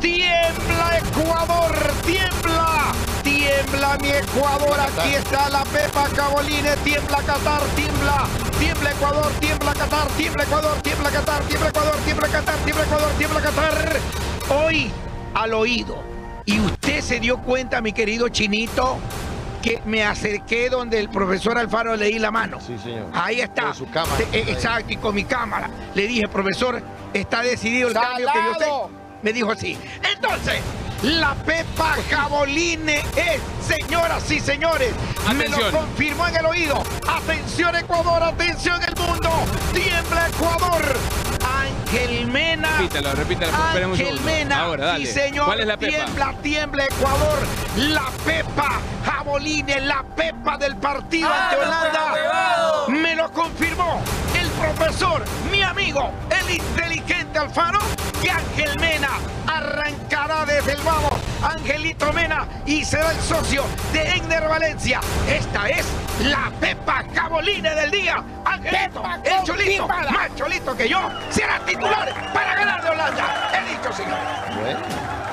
Tiembla Ecuador, tiembla. Tiembla mi Ecuador, aquí está la Pepa Cavolines, tiembla Qatar, tiembla. Tiembla Ecuador, tiembla Qatar, tiembla Ecuador, tiembla Qatar, tiembla Ecuador, tiembla Qatar, tiembla Ecuador, tiembla Qatar. Hoy al oído. Y usted se dio cuenta, mi querido Chinito, que me acerqué donde el profesor Alfaro leí la mano. Sí, señor. Ahí está. Con su cámara. Exacto, y con mi cámara. Le dije, profesor, está decidido el cambio que yo sé. Me dijo así. Entonces, la Pepa Cavolines es, señoras y señores, atención. Me lo confirmó en el oído. Atención Ecuador, atención el mundo. Tiembla Ecuador. Ángel Mena. Repítalo. Ángel Mena. Ahora, dale. Sí, señor. ¿Cuál es la Pepa? Tiembla Ecuador. La Pepa Cavolines, la Pepa del partido ante Holanda. Me lo confirmó el profesor, mi amigo, el inteligente Alfaro, que Ángel Mena arrancará desde el vamos. Angelito Mena y será el socio de Egner Valencia. Esta es la Pepa Cavolines del día. Angelito, el cholito, más cholito que yo, será titular para ganar de Holanda. He dicho, señor. Bueno.